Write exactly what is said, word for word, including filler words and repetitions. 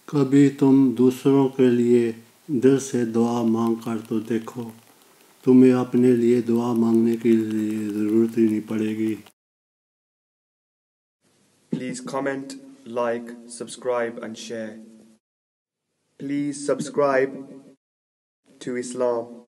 कभी तुम दूसरों के लिए दिल से दुआ मांग कर तो देखो, तुम्हें अपने लिए दुआ मांगने की ज़रूरत ही नहीं पड़ेगी. Please comment, like, subscribe and share. Please subscribe to Islam.